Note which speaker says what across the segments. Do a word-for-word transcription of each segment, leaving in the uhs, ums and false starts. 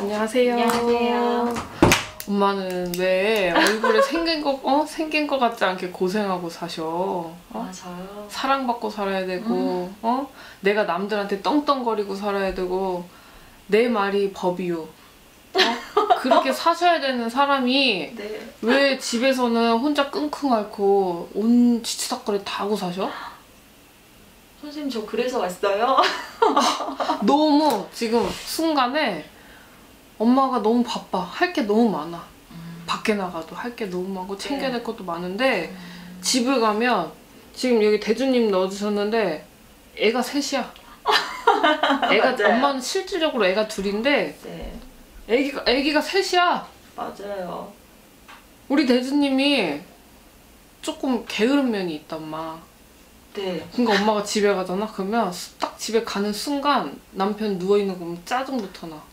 Speaker 1: 안녕하세요.
Speaker 2: 안녕하세요.
Speaker 1: 엄마는 왜 얼굴에 생긴 거, 어? 생긴 거 같지 않게 고생하고 사셔? 어?
Speaker 2: 맞아요.
Speaker 1: 사랑받고 살아야 되고,
Speaker 2: 음.
Speaker 1: 어? 내가 남들한테 떵떵거리고 살아야 되고, 내 말이 법이요. 어? 그렇게 사셔야 되는 사람이
Speaker 2: 네.
Speaker 1: 왜 집에서는 혼자 끙끙 앓고 온 지치닥거리 다 하고 사셔?
Speaker 2: 선생님 저 그래서 왔어요.
Speaker 1: 너무 지금 순간에 엄마가 너무 바빠. 할 게 너무 많아.
Speaker 2: 음.
Speaker 1: 밖에 나가도 할 게 너무 많고 챙겨야 될
Speaker 2: 네.
Speaker 1: 것도 많은데
Speaker 2: 음.
Speaker 1: 집을 가면 지금 여기 대주님 넣어주셨는데 애가 셋이야. 애가
Speaker 2: 맞아요.
Speaker 1: 엄마는 실질적으로 애가 둘인데
Speaker 2: 네.
Speaker 1: 애기가 애기가 셋이야.
Speaker 2: 맞아요.
Speaker 1: 우리 대주님이 조금 게으른 면이 있다 엄마.
Speaker 2: 네.
Speaker 1: 그러니까 엄마가 집에 가잖아. 그러면 딱 집에 가는 순간 남편 누워 있는 거 보면 짜증부터 나.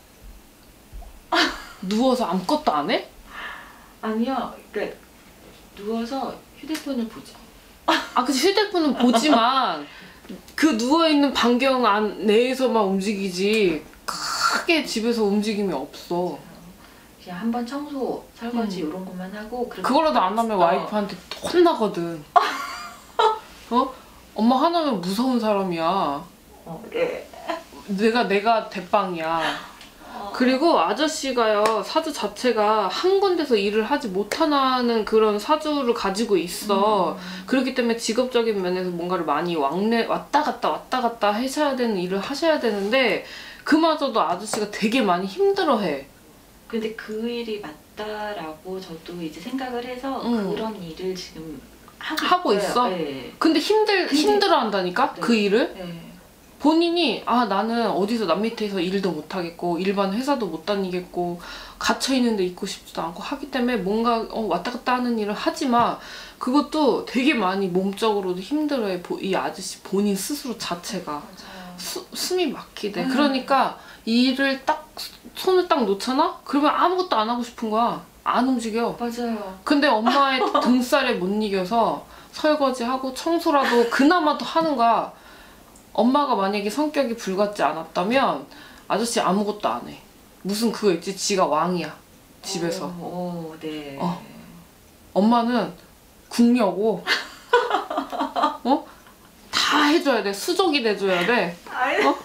Speaker 1: 누워서 아무것도 안 해?
Speaker 2: 아니요. 그러니까 누워서 휴대폰을 보죠.
Speaker 1: 아, 그치. 휴대폰은 보지만 그 누워있는 반경 안 내에서만 움직이지 크게 집에서 움직임이 없어.
Speaker 2: 그냥 한번 청소, 설거지
Speaker 1: 음.
Speaker 2: 이런 것만 하고
Speaker 1: 그거라도 안 하면
Speaker 2: 어.
Speaker 1: 와이프한테 혼나거든. 어? 엄마 하나면 무서운 사람이야.
Speaker 2: 어, 네.
Speaker 1: 내가 내가 대빵이야.
Speaker 2: 어.
Speaker 1: 그리고 아저씨가요, 사주 자체가 한 군데서 일을 하지 못하는 그런 사주를 가지고 있어.
Speaker 2: 음.
Speaker 1: 그렇기 때문에 직업적인 면에서 뭔가를 많이 왕래, 왔다 갔다 왔다 갔다 하셔야 되는 일을 하셔야 되는데 그마저도 아저씨가 되게 많이 힘들어해.
Speaker 2: 근데 그 일이 맞다라고 저도 이제 생각을 해서
Speaker 1: 음.
Speaker 2: 그런 일을 지금 하고,
Speaker 1: 하고
Speaker 2: 있어요.
Speaker 1: 있어?
Speaker 2: 네.
Speaker 1: 근데 힘들,
Speaker 2: 근데-
Speaker 1: 힘들어 한다니까?
Speaker 2: 네.
Speaker 1: 그 일을?
Speaker 2: 네.
Speaker 1: 본인이 아 나는 어디서 남 밑에서 일도 못하겠고 일반 회사도 못 다니겠고 갇혀있는 데 있고 싶지도 않고 하기 때문에 뭔가 어, 왔다 갔다 하는 일을 하지만 그것도 되게 많이 몸적으로도 힘들어해. 이 아저씨 본인 스스로 자체가
Speaker 2: 맞아요.
Speaker 1: 수, 숨이 막히대.
Speaker 2: 음.
Speaker 1: 그러니까 이 일을 딱 손을 딱 놓잖아? 그러면 아무것도 안 하고 싶은 거야. 안 움직여.
Speaker 2: 맞아요.
Speaker 1: 근데 엄마의 등살에 못 이겨서 설거지하고 청소라도 그나마도 하는 거야. 엄마가 만약에 성격이 불같지 않았다면 아저씨 아무것도 안 해. 무슨 그거 있지? 지가 왕이야. 집에서.
Speaker 2: 오, 오, 네.
Speaker 1: 어. 엄마는 궁녀고 어? 다 해줘야 돼. 수족이 돼줘야 돼. 어?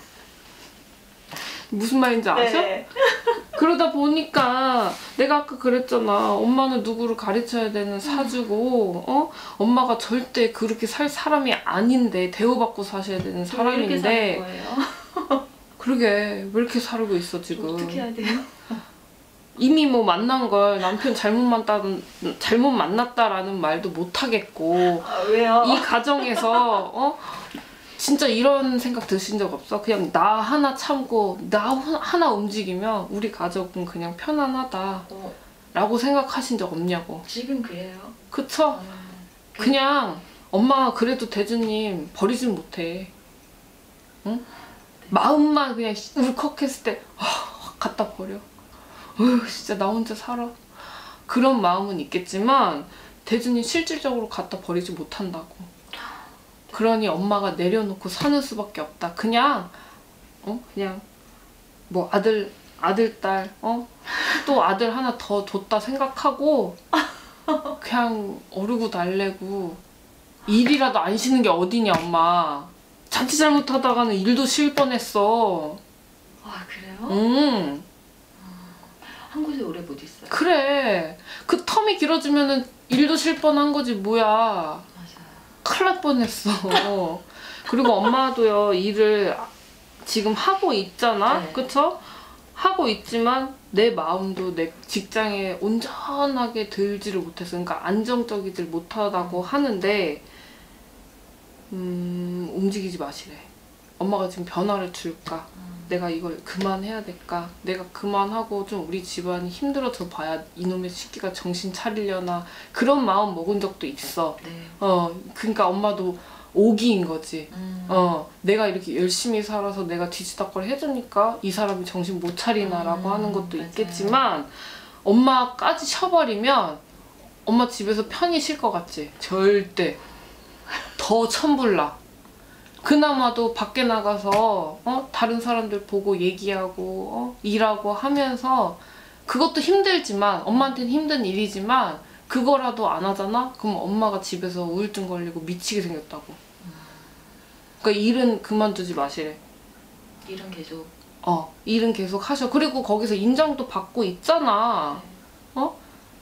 Speaker 1: 무슨 말인지 아셔?
Speaker 2: 네.
Speaker 1: 그러다 보니까 내가 아까 그랬잖아. 엄마는 누구를 가르쳐야 되는 사주고 어? 엄마가 절대 그렇게 살 사람이 아닌데 대우받고 사셔야 되는 사람인데
Speaker 2: 이렇게 사는 거예요?
Speaker 1: 그러게 왜 이렇게 살고 있어 지금.
Speaker 2: 어떻게 해야 돼요?
Speaker 1: 이미 뭐 만난 걸 남편 잘못 만났다는 잘못 만났다라는 말도 못 하겠고
Speaker 2: 아, 왜요?
Speaker 1: 이 가정에서 어? 진짜 이런 생각 드신 적 없어? 그냥 나 하나 참고 나 하나 움직이면 우리 가족은 그냥 편안하다
Speaker 2: 어,
Speaker 1: 라고 생각하신 적 없냐고.
Speaker 2: 지금 그래요?
Speaker 1: 그쵸?
Speaker 2: 아, 그-
Speaker 1: 그냥 엄마가 그래도 대주님 버리진 못해. 응? 마음만 그냥 울컥했을 때 확 갖다 버려. 어휴 진짜 나 혼자 살아. 그런 마음은 있겠지만 대주님 실질적으로 갖다 버리지 못한다고. 그러니 엄마가 내려놓고 사는 수밖에 없다. 그냥 어 그냥 뭐 아들 아들 딸 어 또 아들 하나 더 뒀다 생각하고 그냥 어르고 달래고 일이라도 안 쉬는 게 어디냐 엄마. 자칫 잘못하다가는 일도 쉴 뻔했어.
Speaker 2: 아, 그래요?
Speaker 1: 응
Speaker 2: 한 곳에 오래 못 있어요.
Speaker 1: 그래 그 텀이 길어지면은 일도 쉴 뻔한 거지 뭐야.
Speaker 2: 맞아요.
Speaker 1: 큰일 날 뻔했어. 그리고 엄마도요 일을 지금 하고 있잖아.
Speaker 2: 네.
Speaker 1: 그쵸? 하고 있지만 내 마음도 내 직장에 온전하게 들지를 못해서 그러니까 안정적이질 못하다고 하는데 음 움직이지 마시래. 엄마가 지금 변화를 줄까?
Speaker 2: 음.
Speaker 1: 내가 이걸 그만해야 될까? 내가 그만하고 좀 우리 집안이 힘들어져 봐야 이놈의 새끼가 정신 차리려나 그런 마음 먹은 적도 있어.
Speaker 2: 네.
Speaker 1: 어, 그러니까 엄마도 오기인 거지.
Speaker 2: 음.
Speaker 1: 어, 내가 이렇게 열심히 살아서 내가 뒤치다꺼리 해주니까 이 사람이 정신 못 차리나라고
Speaker 2: 음,
Speaker 1: 하는 것도
Speaker 2: 맞아요.
Speaker 1: 있겠지만 엄마까지 쳐버리면 엄마 집에서 편히 쉴 것 같지? 절대. 더 천불나. 그나마도 밖에 나가서 어? 다른 사람들 보고 얘기하고 어? 일하고 하면서 그것도 힘들지만 엄마한테는 힘든 일이지만 그거라도 안 하잖아? 그럼 엄마가 집에서 우울증 걸리고 미치게 생겼다고. 그러니까 일은 그만두지 마시래.
Speaker 2: 일은 계속.
Speaker 1: 어, 일은 계속 하셔. 그리고 거기서 인정도 받고 있잖아. 어?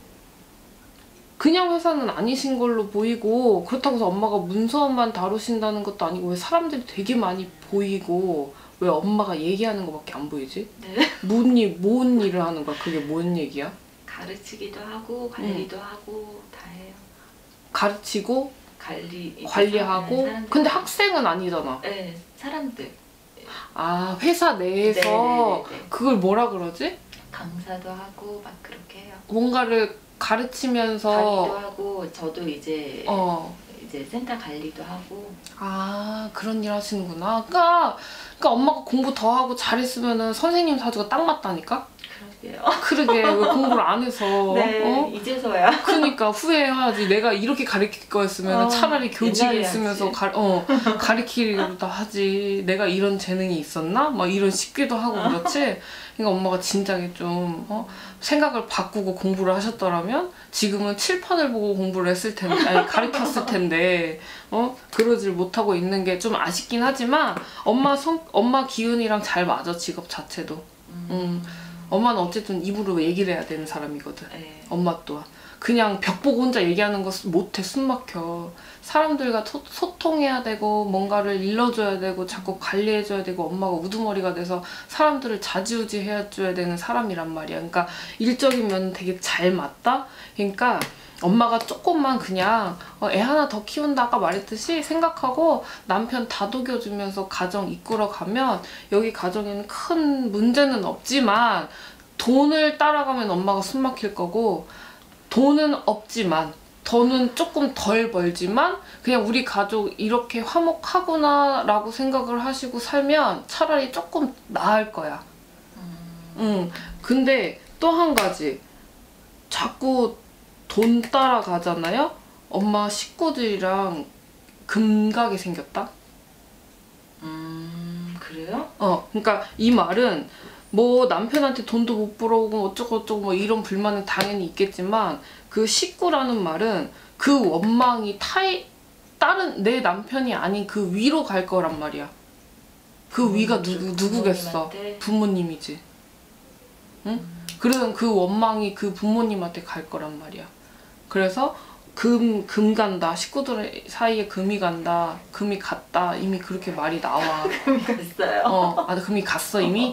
Speaker 1: 그냥 회사는 아니신 걸로 보이고 그렇다고 해서 엄마가 문서만 다루신다는 것도 아니고 왜 사람들이 되게 많이 보이고 왜 엄마가 얘기하는 거밖에 안 보이지?
Speaker 2: 네.
Speaker 1: 뭔 일, 뭔 일을 하는 거야? 그게 뭔 얘기야?
Speaker 2: 가르치기도 하고 관리도 음. 하고 다 해요.
Speaker 1: 가르치고
Speaker 2: 관리
Speaker 1: 관리하고
Speaker 2: 사람들.
Speaker 1: 근데 학생은 아니잖아.
Speaker 2: 네, 사람들.
Speaker 1: 아, 회사 내에서
Speaker 2: 네네네네.
Speaker 1: 그걸 뭐라 그러지?
Speaker 2: 강사도 하고 막 그렇게 해요.
Speaker 1: 뭔가를 가르치면서
Speaker 2: 관리도 하고 저도 이제
Speaker 1: 어.
Speaker 2: 이제 센터 관리도 하고.
Speaker 1: 아, 그런 일 하시는구나. 그러니까, 그러니까 엄마가 공부 더 하고 잘했으면은 선생님 사주가 딱 맞다니까?
Speaker 2: 그러게요.
Speaker 1: 그러게 왜 공부를 안 해서
Speaker 2: 네,
Speaker 1: 어?
Speaker 2: 이제서야.
Speaker 1: 그러니까 후회해야지. 내가 이렇게 가르칠 거였으면
Speaker 2: 어,
Speaker 1: 차라리 교직에
Speaker 2: 옛날에
Speaker 1: 있으면서
Speaker 2: 하지.
Speaker 1: 가, 어, 가르치기도 하지. 내가 이런 재능이 있었나? 막 이런 싶기도 하고 그렇지. 그러니까 엄마가 진작에 좀 어? 생각을 바꾸고 공부를 하셨더라면 지금은 칠판을 보고 공부를 했을 텐데, 아니 가르쳤을 텐데 어? 그러질 못하고 있는 게 좀 아쉽긴 하지만 엄마 성, 엄마 기운이랑 잘 맞아. 직업 자체도.
Speaker 2: 음.
Speaker 1: 음. 엄마는 어쨌든 입으로 얘기를 해야 되는 사람이거든.
Speaker 2: 네.
Speaker 1: 엄마 또한. 그냥 벽 보고 혼자 얘기하는 거 못해. 숨 막혀. 사람들과 토, 소통해야 되고 뭔가를 일러줘야 되고 자꾸 관리해줘야 되고 엄마가 우두머리가 돼서 사람들을 좌지우지 해줘야 되는 사람이란 말이야. 그러니까 일적인 면은 되게 잘 맞다? 그러니까 엄마가 조금만 그냥 어, 애 하나 더 키운다 아까 말했듯이 생각하고 남편 다독여주면서 가정 이끌어가면 여기 가정에는 큰 문제는 없지만 돈을 따라가면 엄마가 숨 막힐 거고 돈은 없지만 돈은 조금 덜 벌지만 그냥 우리 가족 이렇게 화목하구나 라고 생각을 하시고 살면 차라리 조금 나을 거야.
Speaker 2: 음.
Speaker 1: 응. 근데 또 한 가지 자꾸 돈 따라가잖아요? 엄마 식구들이랑 금가게 생겼다?
Speaker 2: 음, 그래요?
Speaker 1: 어, 그러니까 이 말은 뭐 남편한테 돈도 못 벌어오고 어쩌고 어쩌고 뭐 이런 불만은 당연히 있겠지만 그 식구라는 말은 그 원망이 타이, 다른 내 남편이 아닌 그 위로 갈 거란 말이야. 그
Speaker 2: 부모님,
Speaker 1: 위가 누구, 누구겠어?
Speaker 2: 부모님한테?
Speaker 1: 부모님이지. 응? 그러면 그 원망이 그 부모님한테 갈 거란 말이야. 그래서 금, 금 간다. 식구들 사이에 금이 간다. 금이 갔다. 이미 그렇게 말이 나와.
Speaker 2: 금이 갔어요.
Speaker 1: 어, 아, 금이 갔어 이미?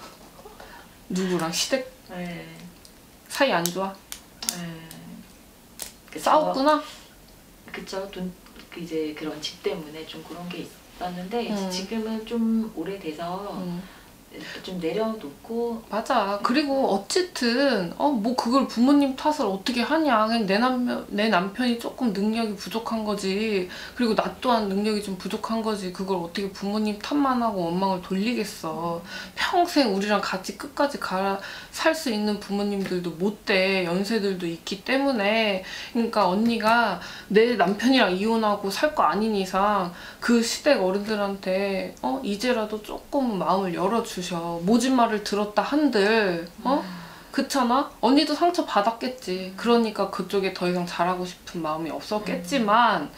Speaker 1: 누구랑? 시댁
Speaker 2: 네.
Speaker 1: 사이 안 좋아?
Speaker 2: 네. 그쵸.
Speaker 1: 싸웠구나?
Speaker 2: 그쵸. 돈, 그 이제 그런 집 때문에 좀 그런 게 있었는데
Speaker 1: 음.
Speaker 2: 지금은 좀 오래돼서
Speaker 1: 음.
Speaker 2: 이렇게 좀 내려놓고.
Speaker 1: 맞아. 그리고 어쨌든 어 뭐 그걸 부모님 탓을 어떻게 하냐. 그냥 내 남편 내 남편이 조금 능력이 부족한 거지. 그리고 나 또한 능력이 좀 부족한 거지. 그걸 어떻게 부모님 탓만 하고 원망을 돌리겠어. 평생 우리랑 같이 끝까지 가 살 수 있는 부모님들도 못 돼. 연세들도 있기 때문에. 그러니까 언니가 내 남편이랑 이혼하고 살 거 아닌 이상 그 시댁 어른들한테 어 이제라도 조금 마음을 열어주셔. 모진 말을 들었다 한들 어? 그렇잖아? 언니도 상처 받았겠지. 그러니까 그쪽에 더 이상 잘하고 싶은 마음이 없었겠지만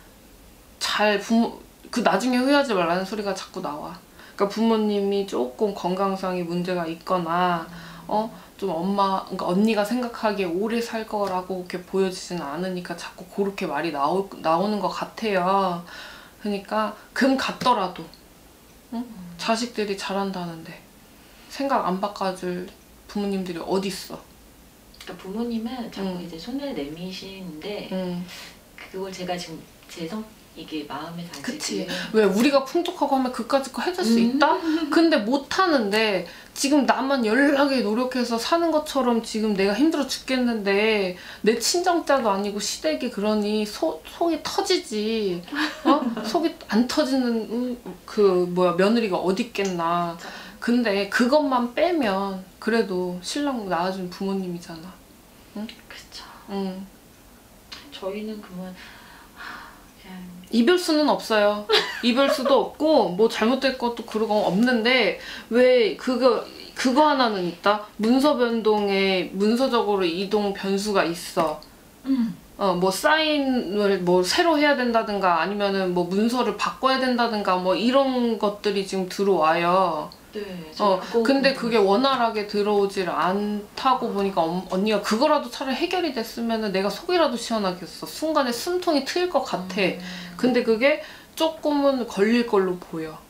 Speaker 1: 잘 부모 그 나중에 후회하지 말라는 소리가 자꾸 나와. 그러니까 부모님이 조금 건강상의 문제가 있거나 어? 좀 엄마, 그러니까 언니가 생각하기에 오래 살 거라고 이렇게 보여지지는 않으니까 자꾸 그렇게 말이 나오, 나오는 것 같아요. 그러니까 금 같더라도 응? 자식들이 잘한다는데 생각 안 바꿔줄 부모님들이 어딨어.
Speaker 2: 그러니까 부모님은 자꾸
Speaker 1: 음.
Speaker 2: 이제 손을 내미시는데
Speaker 1: 응.
Speaker 2: 그걸 제가 지금 제 성 이게 마음에 다지고.
Speaker 1: 그치. 왜 우리가 풍족하고 하면 그까짓 거 해줄 수
Speaker 2: 음.
Speaker 1: 있다? 근데 못하는데 지금 나만 연락에 노력해서 사는 것처럼 지금 내가 힘들어 죽겠는데 내 친정자도 아니고 시댁이 그러니 소, 속이 터지지. 어? 속이 안 터지는 음, 그 뭐야 며느리가 어디 있겠나. 근데 그것만 빼면 그래도 신랑 낳아준 부모님이잖아. 응?
Speaker 2: 그쵸.
Speaker 1: 응.
Speaker 2: 저희는 그러면 하, 그냥
Speaker 1: 이별수는 없어요. 이별수도 없고 뭐 잘못될 것도 그런 건 없는데 왜 그거 그거 하나는 있다. 문서 변동에 문서적으로 이동 변수가 있어.
Speaker 2: 음.
Speaker 1: 어, 뭐 사인을 뭐 새로 해야 된다든가 아니면은 뭐 문서를 바꿔야 된다든가 뭐 이런 것들이 지금 들어와요.
Speaker 2: 네.
Speaker 1: 어,
Speaker 2: 그거
Speaker 1: 근데
Speaker 2: 궁금해요.
Speaker 1: 그게 원활하게 들어오질 않다고 보니까 엄- 언니가 그거라도 차라리 해결이 됐으면은 내가 속이라도 시원하겠어. 순간에 숨통이 트일 것 같아.
Speaker 2: 음.
Speaker 1: 근데 그게 조금은 걸릴 걸로 보여.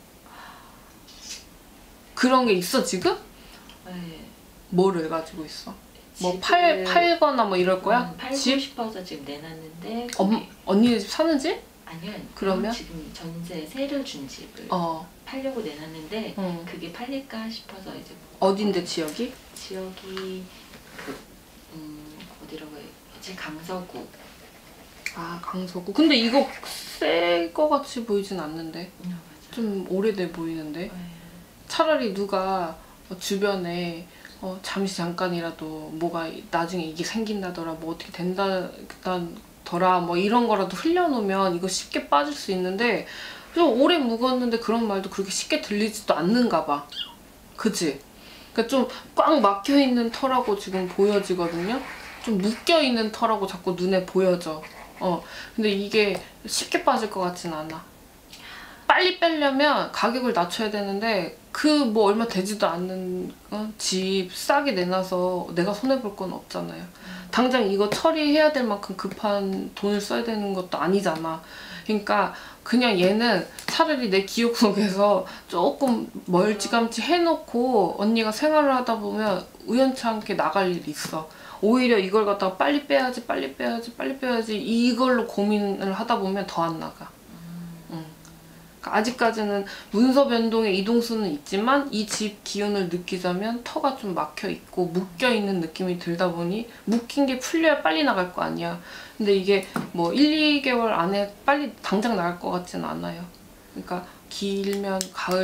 Speaker 1: 그런 게 있어 지금?
Speaker 2: 네.
Speaker 1: 뭐를 가지고 있어? 뭐
Speaker 2: 집을,
Speaker 1: 팔, 팔거나 뭐 이럴 거야?
Speaker 2: 음, 팔고
Speaker 1: 집?
Speaker 2: 싶어서 지금 내놨는데
Speaker 1: 엄,
Speaker 2: 거기-
Speaker 1: 언니네 집 사는 집?
Speaker 2: 아니요.
Speaker 1: 그러면?
Speaker 2: 지금 전세 세를 준 집을
Speaker 1: 어.
Speaker 2: 팔려고 내놨는데
Speaker 1: 응.
Speaker 2: 그게 팔릴까 싶어서 이제
Speaker 1: 어딘데 지역이?
Speaker 2: 지역이 그 음, 어디라고 해야지? 강서구.
Speaker 1: 아 강서구. 근데 이거 새 거 같이 보이진 않는데.
Speaker 2: 음, 맞아.
Speaker 1: 좀 오래돼 보이는데.
Speaker 2: 네.
Speaker 1: 차라리 누가 어, 주변에 어, 잠시 잠깐이라도 뭐가 나중에 이게 생긴다더라 뭐 어떻게 된다더라 뭐 이런 거라도 흘려놓으면 이거 쉽게 빠질 수 있는데 그냥 오래 묵었는데 그런 말도 그렇게 쉽게 들리지도 않는가 봐. 그치? 그러니까 좀 꽉 막혀있는 터라고 지금 보여지거든요. 좀 묶여있는 터라고 자꾸 눈에 보여져. 어, 근데 이게 쉽게 빠질 것 같진 않아. 빨리 빼려면 가격을 낮춰야 되는데 그 뭐 얼마 되지도 않는 어? 집 싸게 내놔서 내가 손해볼 건 없잖아요. 당장 이거 처리해야 될 만큼 급한 돈을 써야 되는 것도 아니잖아. 그러니까 그냥 얘는 차라리 내 기억 속에서 조금 멀찌감치 해놓고 언니가 생활을 하다 보면 우연치 않게 나갈 일이 있어. 오히려 이걸 갖다가 빨리 빼야지 빨리 빼야지 빨리 빼야지 이걸로 고민을 하다 보면 더 안 나가. 응. 그러니까 아직까지는 문서 변동의 이동수는 있지만 이 집 기운을 느끼자면 터가 좀 막혀있고 묶여있는 느낌이 들다 보니 묶인 게 풀려야 빨리 나갈 거 아니야. 근데 이게 뭐 일, 이 개월 안에 빨리 당장 나갈 것 같지는 않아요. 그러니까 길면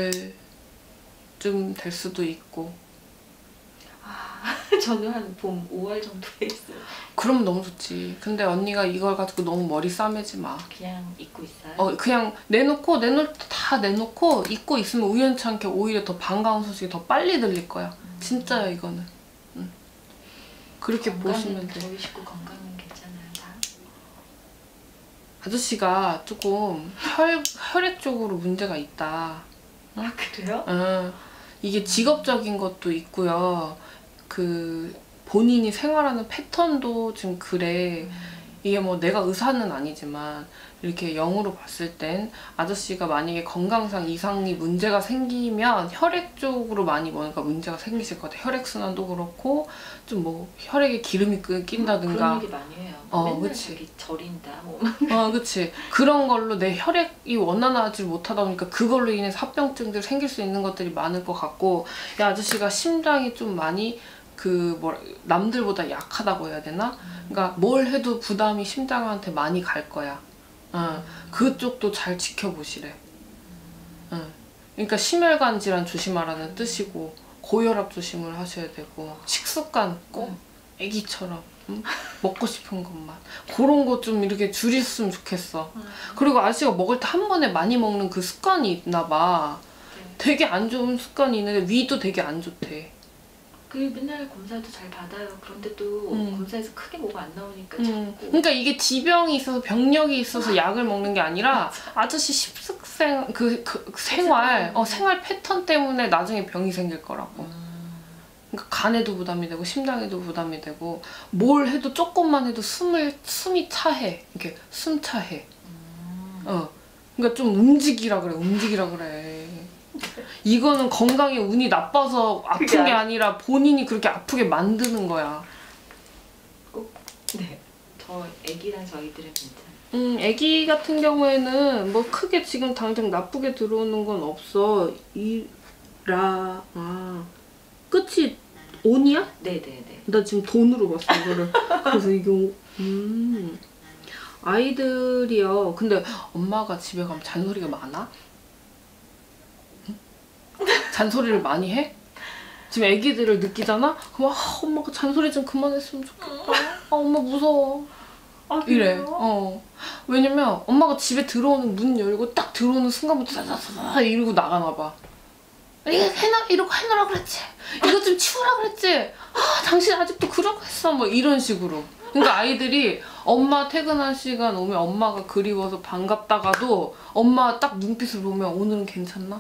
Speaker 1: 가을쯤 될 수도 있고.
Speaker 2: 저는 한 봄 오월 정도에 있어요.
Speaker 1: 그러면 너무 좋지. 근데 언니가 이걸 가지고 너무 머리 싸매지 마.
Speaker 2: 그냥 잊고 있어요.
Speaker 1: 어 그냥 내놓고 내놓을 때 다 내놓고 잊고 있으면 우연치 않게 오히려 더 반가운 소식이 더 빨리 들릴 거야.
Speaker 2: 음.
Speaker 1: 진짜야 이거는. 응. 그렇게 보시면 돼.
Speaker 2: 저희 식구 건강은 괜찮아요 다.
Speaker 1: 아저씨가 조금 혈, 혈액 쪽으로 문제가 있다.
Speaker 2: 아 그래요?
Speaker 1: 응. 이게 직업적인 것도 있고요. 그 본인이 생활하는 패턴도 지금 그래. 이게 뭐 내가 의사는 아니지만 이렇게 영으로 봤을 땐 아저씨가 만약에 건강상 이상이 문제가 생기면 혈액 쪽으로 많이 뭔가 문제가 생기실 것 같아. 혈액순환도 그렇고 좀 뭐 혈액에 기름이 낀다든가.
Speaker 2: 그런 얘기 많이 해요.
Speaker 1: 어,
Speaker 2: 맨날
Speaker 1: 그치.
Speaker 2: 자기 절인다. 뭐.
Speaker 1: 어, 그치. 그런 걸로 내 혈액이 원활하지 못하다 보니까 그걸로 인해서 합병증들 생길 수 있는 것들이 많을 것 같고, 이 아저씨가 심장이 좀 많이 그 뭐 남들보다 약하다고 해야 되나? 그러니까 뭘 해도 부담이 심장한테 많이 갈 거야. 어, 그쪽도 잘 지켜보시래. 어. 그러니까 심혈관 질환 조심하라는 뜻이고 고혈압 조심을 하셔야 되고 식습관 꼭 애기처럼 응? 먹고 싶은 것만 그런 거 좀 이렇게 줄였으면 좋겠어. 그리고 아저씨가 먹을 때 한 번에 많이 먹는 그 습관이 있나 봐. 되게 안 좋은 습관이 있는데 위도 되게 안 좋대.
Speaker 2: 그 맨날 검사도 잘 받아요. 그런데도
Speaker 1: 음.
Speaker 2: 검사에서 크게 뭐가 안 나오니까
Speaker 1: 음.
Speaker 2: 자꾸.
Speaker 1: 그러니까 이게 지병이 있어서 병력이 있어서 약을 먹는 게 아니라 아저씨 식습생 그, 그 생활 어, 생활 패턴 때문에 나중에 병이 생길 거라고.
Speaker 2: 음.
Speaker 1: 그러니까 간에도 부담이 되고 심장에도 부담이 되고 뭘 해도 조금만 해도 숨을 숨이 차해. 이렇게 숨 차해.
Speaker 2: 음.
Speaker 1: 어. 그러니까 좀 움직이라 그래. 움직이라 그래. 이거는 건강에 운이 나빠서 아픈 게 아니라 본인이 그렇게 아프게 만드는 거야.
Speaker 2: 네. 저 애기랑 저희들은 괜찮아요.
Speaker 1: 음, 애기 같은 경우에는 뭐 크게 지금 당장 나쁘게 들어오는 건 없어. 이, 라, 아. 끝이 온이야?
Speaker 2: 네네네.
Speaker 1: 나 지금 돈으로 봤어, 이거를. 그래서 이게, 오- 음. 아이들이요. 근데 엄마가 집에 가면 잔소리가 많아? 응? 잔소리를 많이 해? 지금 애기들을 느끼잖아? 그럼 아, 엄마가 잔소리 좀 그만했으면 좋겠다. 아, 엄마 무서워. 아,
Speaker 2: 아,
Speaker 1: 이래.
Speaker 2: 그래요?
Speaker 1: 어. 왜냐면 엄마가 집에 들어오는 문 열고 딱 들어오는 순간부터 사사사사 이러고 나가나 봐. 이거 해놔, 이러고 해놓으라 그랬지. 이거 좀 치우라 그랬지. 아, 당신 아직도 그러고 있어. 뭐 이런 식으로. 그러니까 아이들이 엄마 퇴근한 시간 오면 엄마가 그리워서 반갑다가도 엄마 딱 눈빛을 보면 오늘은 괜찮나?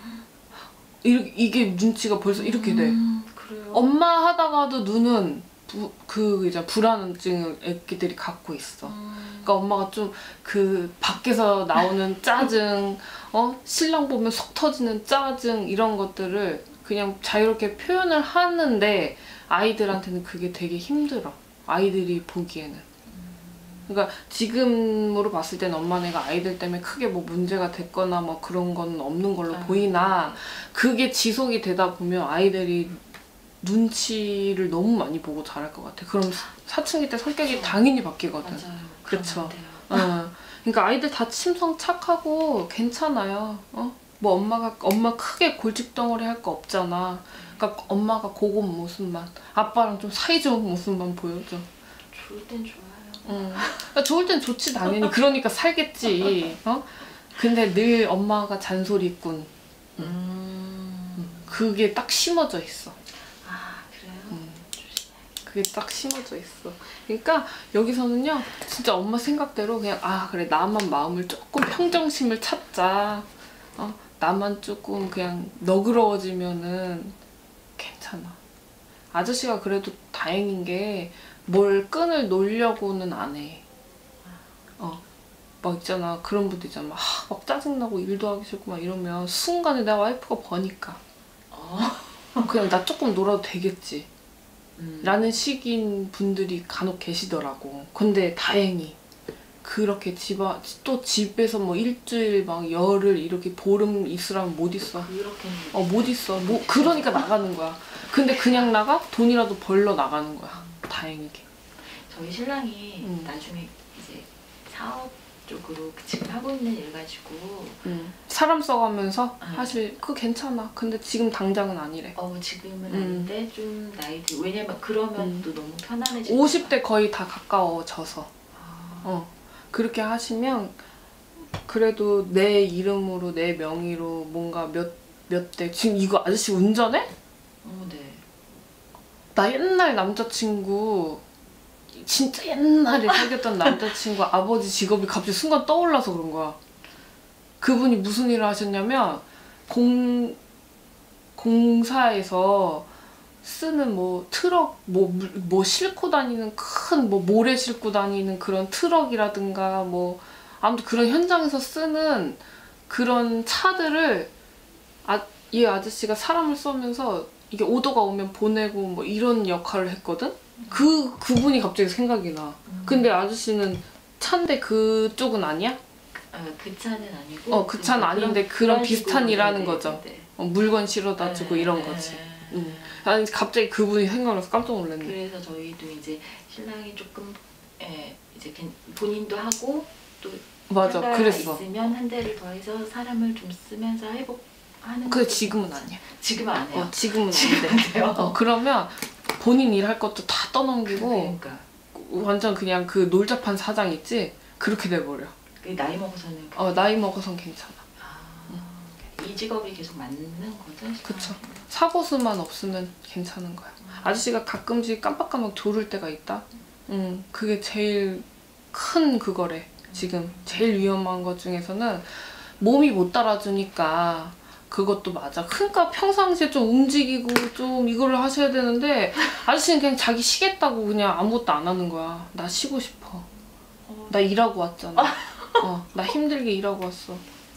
Speaker 1: 이렇게, 이게 눈치가 벌써 이렇게 돼.
Speaker 2: 음, 그래요?
Speaker 1: 엄마 하다가도 눈은 부, 그 이제 불안증을 애기들이 갖고 있어.
Speaker 2: 음.
Speaker 1: 그러니까 엄마가 좀 그 밖에서 나오는 짜증, 어 신랑 보면 속 터지는 짜증 이런 것들을 그냥 자유롭게 표현을 하는데 아이들한테는 그게 되게 힘들어. 아이들이 보기에는. 그러니까 지금으로 봤을 때는 엄마네가 아이들 때문에 크게 뭐 문제가 됐거나 뭐 그런 건 없는 걸로
Speaker 2: 아,
Speaker 1: 보이나 그게 지속이 되다 보면 아이들이 눈치를 너무 많이 보고 자랄 것 같아. 그럼 사춘기 때 성격이
Speaker 2: 그렇죠.
Speaker 1: 당연히 바뀌거든.
Speaker 2: 맞아요.
Speaker 1: 그쵸.
Speaker 2: 그런 것 같아요.
Speaker 1: 어. 그러니까 아이들 다 침성 착하고 괜찮아요. 어? 뭐 엄마가 엄마 크게 골칫덩어리 할 거 없잖아. 그러니까 엄마가 고운 모습만 아빠랑 좀 사이좋은 모습만 보여줘.
Speaker 2: 좋을 땐 좋아요.
Speaker 1: 응. 그러니까 좋을 땐 좋지 당연히. 그러니까 살겠지. 어? 근데 늘 엄마가 잔소리꾼.
Speaker 2: 음.
Speaker 1: 그게 딱 심어져 있어.
Speaker 2: 아, 그래요?
Speaker 1: 음. 그게 딱 심어져 있어. 그러니까 여기서는요 진짜 엄마 생각대로 그냥 아 그래 나만 마음을 조금 평정심을 찾자. 어? 나만 조금 그냥 너그러워지면은 괜찮아. 아저씨가 그래도 다행인 게 뭘 끈을 놓으려고는 안 해. 어. 막 있잖아 그런 분들 있잖아 막, 막 짜증나고 일도 하기 싫고 막 이러면 순간에 내 와이프가 버니까
Speaker 2: 어.
Speaker 1: 그냥 나 조금 놀아도 되겠지
Speaker 2: 음.
Speaker 1: 라는 식인 분들이 간혹 계시더라고. 근데 다행히 그렇게 집아, 또 집에서 뭐 일주일 막 열흘 이렇게 보름 있으라면 못 있어.
Speaker 2: 그렇게는
Speaker 1: 어, 못 있어. 뭐 그러니까 나가는 거야. 근데 그냥 나가? 돈이라도 벌러 나가는 거야. 다행이게.
Speaker 2: 저희 신랑이
Speaker 1: 음.
Speaker 2: 나중에 이제 사업 쪽으로 지금 하고 있는 일 가지고
Speaker 1: 음. 사람 써가면서
Speaker 2: 아.
Speaker 1: 사실 그거 괜찮아. 근데 지금 당장은 아니래.
Speaker 2: 어 지금은
Speaker 1: 음.
Speaker 2: 아닌데 좀 나이 들 왜냐면 그러면
Speaker 1: 음.
Speaker 2: 또 너무 편안해질
Speaker 1: 오십 대 거의 다 가까워져서.
Speaker 2: 아.
Speaker 1: 어. 그렇게 하시면 그래도 내 이름으로 내 명의로 뭔가 몇, 몇 대 지금 이거 아저씨 운전해?
Speaker 2: 어, 네.
Speaker 1: 나 옛날 남자친구 진짜 옛날에 사귀었던 남자친구 아버지 직업이 갑자기 순간 떠올라서 그런 거야. 그분이 무슨 일을 하셨냐면 공, 공사에서 쓰는 뭐 트럭 뭐, 물- 뭐 싣고 다니는 큰 뭐 모래 싣고 다니는 그런 트럭이라든가 뭐 아무튼 그런 현장에서 쓰는 그런 차들을 아, 이 아저씨가 사람을 쏘면서 이게 오더가 오면 보내고 뭐 이런 역할을 했거든? 그 그분이 갑자기 생각이 나.
Speaker 2: 음.
Speaker 1: 근데 아저씨는 차인데 그쪽은 아니야?
Speaker 2: 아, 그 차는 아니고
Speaker 1: 어, 그 차는
Speaker 2: 그런-
Speaker 1: 아닌데 그런
Speaker 2: 그런
Speaker 1: 비슷한
Speaker 2: 식으로,
Speaker 1: 일하는
Speaker 2: 네,
Speaker 1: 거죠.
Speaker 2: 네,
Speaker 1: 어, 물건 실어다
Speaker 2: 네.
Speaker 1: 주고 이런
Speaker 2: 네,
Speaker 1: 거지.
Speaker 2: 네,
Speaker 1: 음.
Speaker 2: 네.
Speaker 1: 아니 갑자기 그분이 생각나서 깜짝 놀랐네.
Speaker 2: 그래서 저희도 이제 신랑이 조금 예, 이제 괜- 본인도 하고 또
Speaker 1: 맞아,
Speaker 2: 차가
Speaker 1: 그랬어.
Speaker 2: 있으면 한 대를 더해서 사람을 좀 쓰면서 회복하는.
Speaker 1: 근데
Speaker 2: 것도
Speaker 1: 지금은 아니야.
Speaker 2: 지금은 안 해요.
Speaker 1: 어, 지금은 안
Speaker 2: 지금
Speaker 1: 돼.
Speaker 2: 안 돼요.
Speaker 1: 어, 그러면 본인 일할 것도 다 떠넘기고
Speaker 2: 그러니까
Speaker 1: 완전 그냥 그 놀자판 사장 있지? 그렇게 돼버려.
Speaker 2: 그 나이 먹어서는 그-
Speaker 1: 어, 나이 먹어선 괜찮아.
Speaker 2: 아, 이 직업이 계속 맞는 거죠?
Speaker 1: 그쵸. 사고수만 없으면 괜찮은 거야. 아저씨가 가끔씩 깜빡깜빡 졸을 때가 있다? 응, 그게 제일 큰 그거래. 지금 제일 위험한 것 중에서는 몸이 못 따라주니까 그것도 맞아. 그러니까 평상시에 좀 움직이고 좀 이거를 하셔야 되는데 아저씨는 그냥 자기 쉬겠다고 그냥 아무것도 안 하는 거야. 나 쉬고 싶어.
Speaker 2: 어,
Speaker 1: 나 일하고 왔잖아. 어, 나 힘들게 일하고 왔어.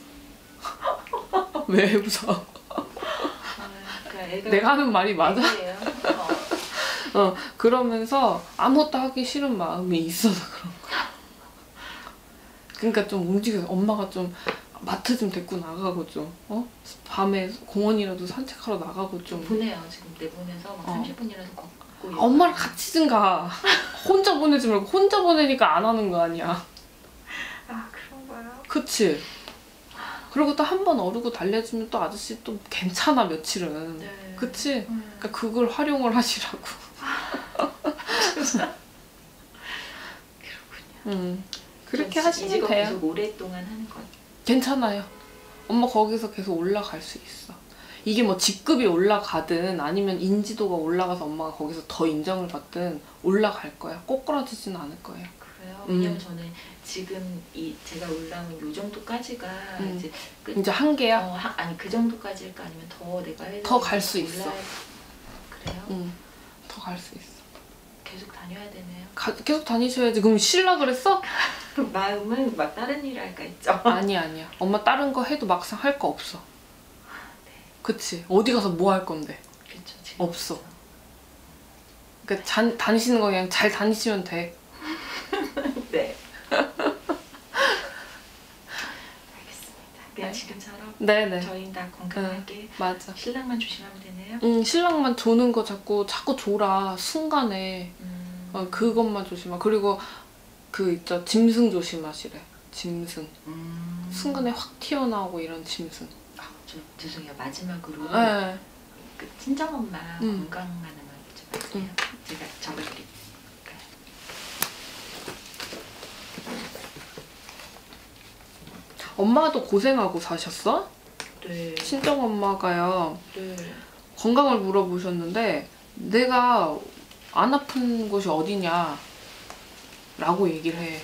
Speaker 1: 왜 웃어?
Speaker 2: 아, 그러니까 애가
Speaker 1: 내가 하는 말이 맞아?
Speaker 2: 애기예요. 어.
Speaker 1: 어, 그러면서 아무것도 하기 싫은 마음이 있어서 그런 거야. 그러니까 좀 움직여서 엄마가 좀 마트 좀 데리고 나가고 좀 어? 밤에 공원이라도 산책하러 나가고 좀
Speaker 2: 보내요. 지금 내보내서 막
Speaker 1: 어.
Speaker 2: 삼십 분이라도 걷고.
Speaker 1: 엄마랑 같이 좀 가. 혼자 보내지 말고 혼자 보내니까 안 하는 거 아니야.
Speaker 2: 아 그런가요?
Speaker 1: 그치? 그리고 또 한 번 어르고 달래주면 또 아저씨 또 괜찮아 며칠은.
Speaker 2: 네.
Speaker 1: 그치?
Speaker 2: 음.
Speaker 1: 그러니까 그걸 활용을 하시라고.
Speaker 2: 그렇군요.
Speaker 1: 음. 그렇게
Speaker 2: 전 이
Speaker 1: 하시면
Speaker 2: 직업
Speaker 1: 돼요.
Speaker 2: 계속 오랫동안 하는 것 같아요.
Speaker 1: 괜찮아요. 엄마 거기서 계속 올라갈 수 있어. 이게 뭐 직급이 올라가든 아니면 인지도가 올라가서 엄마가 거기서 더 인정을 받든 올라갈 거야. 꼬꾸라지진 않을 거예요.
Speaker 2: 그래요?
Speaker 1: 음.
Speaker 2: 왜냐면 저는 지금 이 제가 올라온 요 정도까지가
Speaker 1: 음.
Speaker 2: 이제 끝,
Speaker 1: 이제 한계야?
Speaker 2: 어, 하, 아니 그 정도까지일까 아니면 더 내가 해야
Speaker 1: 더 갈 수 있어.
Speaker 2: 그래요?
Speaker 1: 응. 더 갈 수 있어.
Speaker 2: 계속 다녀야 되네요.
Speaker 1: 가, 계속 다니셔야지. 그럼 쉬라 그랬어?
Speaker 2: 마음은 막 다른 일을 할까 있죠.
Speaker 1: 아니야 아니야. 엄마 다른 거 해도 막상 할 거 없어.
Speaker 2: 네.
Speaker 1: 그치? 어디 가서 뭐 할 건데?
Speaker 2: 그렇죠.
Speaker 1: 없어. 그러니까 잔, 다니시는 거 그냥 잘 다니시면 돼.
Speaker 2: 네. 알겠습니다. 그냥
Speaker 1: 네.
Speaker 2: 지금처럼
Speaker 1: 네네.
Speaker 2: 저희 다 건강하게
Speaker 1: 맞아.
Speaker 2: 신랑만 조심하면 되네요.
Speaker 1: 응, 신랑만 조는 거 자꾸 자꾸 줘라. 순간에.
Speaker 2: 음.
Speaker 1: 어, 그것만 조심하. 그리고 그 있죠. 짐승 조심하시래. 짐승.
Speaker 2: 음.
Speaker 1: 순간에 확 튀어나오고 이런 짐승.
Speaker 2: 아, 저 죄송해요. 마지막으로
Speaker 1: 네.
Speaker 2: 그 친정엄마
Speaker 1: 음.
Speaker 2: 건강 하나만 여쭤봐주세요.
Speaker 1: 음.
Speaker 2: 제가 적어드릴게요.
Speaker 1: 엄마도 고생하고 사셨어?
Speaker 2: 네.
Speaker 1: 친정엄마가요.
Speaker 2: 네.
Speaker 1: 건강을 물어보셨는데 내가 안 아픈 곳이 어디냐 라고 얘기를 해.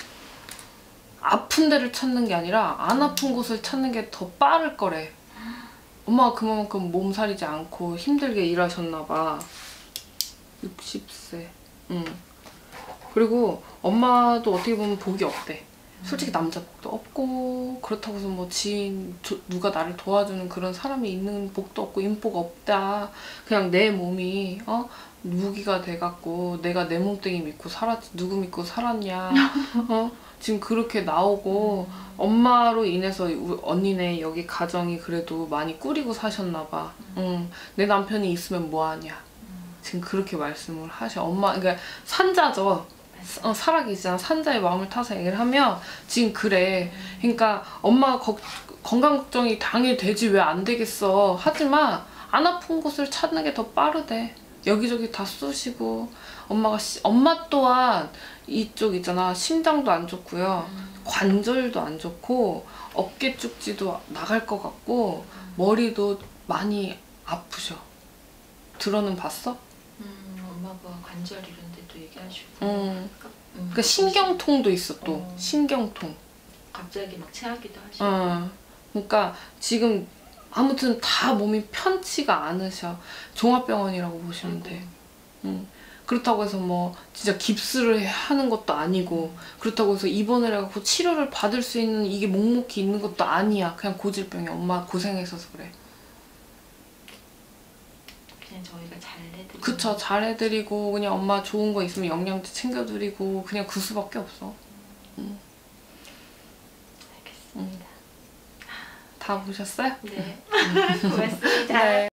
Speaker 1: 아픈 데를 찾는 게 아니라 안 아픈 곳을 찾는 게 더 빠를 거래. 엄마가 그만큼 몸살이지 않고 힘들게 일하셨나 봐. 육십 세. 응. 그리고 엄마도 어떻게 보면 복이 없대. 솔직히 남자 복도 없고 그렇다고 해서 뭐 지인 조, 누가 나를 도와주는 그런 사람이 있는 복도 없고 인복 없다. 그냥 내 몸이 어 무기가 돼갖고 내가 내 몸뚱이 믿고 살았지 누구 믿고 살았냐. 어 지금 그렇게 나오고 엄마로 인해서 우리 언니네 여기 가정이 그래도 많이 꾸리고 사셨나 봐. 응. 내 남편이 있으면 뭐하냐. 지금 그렇게 말씀을 하셔. 엄마 그러니까 산자죠. 어, 살아계시잖아. 산자의 마음을 타서 얘기를 하면 지금 그래. 그러니까 엄마 거, 건강 걱정이 당연히 되지 왜 안 되겠어. 하지만 안 아픈 곳을 찾는 게 더 빠르대. 여기저기 다 쑤시고 엄마가 시, 엄마 또한 이쪽 있잖아. 심장도 안 좋고요. 관절도 안 좋고 어깨 쪽지도 나갈 것 같고 머리도 많이 아프셔. 들어는 봤어?
Speaker 2: 음, 엄마가 관절 이런 데도 얘기하시고.
Speaker 1: 응.
Speaker 2: 음,
Speaker 1: 그러니까 신경통도 있어 또.
Speaker 2: 어.
Speaker 1: 신경통.
Speaker 2: 갑자기 막 체하기도 하시고.
Speaker 1: 어. 그러니까 지금 아무튼 다 몸이 편치가 않으셔. 종합병원이라고 보시면 돼. 응. 그렇다고 해서 뭐 진짜 깁스를 하는 것도 아니고 그렇다고 해서 입원을 해갖고 치료를 받을 수 있는 이게 묵묵히 있는 것도 아니야. 그냥 고질병이 엄마 고생했어서 그래.
Speaker 2: 그냥 저희가 잘 해드리고.
Speaker 1: 그쵸. 잘해드리고 그냥 엄마 좋은 거 있으면 영양제 챙겨드리고 그냥 그 수밖에 없어. 응.
Speaker 2: 알겠습니다.
Speaker 1: 다 보셨어요?
Speaker 2: 네. 고맙습니다.
Speaker 1: 네.